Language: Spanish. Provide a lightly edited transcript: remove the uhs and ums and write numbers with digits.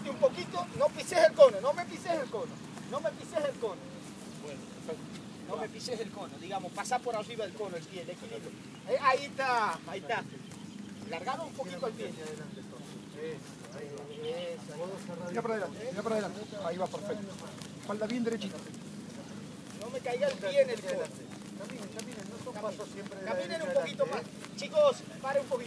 Adelántate un poquito, no pises el cono, no me pises el cono. No me pises el cono. No me pises el cono, digamos, pasa por arriba del cono el pie, el equilibrio. Ahí está, ahí está. Largalo un poquito el pie. Mira para adelante, ahí va perfecto. Espalda bien derechita. No me caiga el pie en el cono. Caminen, no son pasos siempre de la Caminen un derecha poquito más. adelante, Chicos, pare un poquito.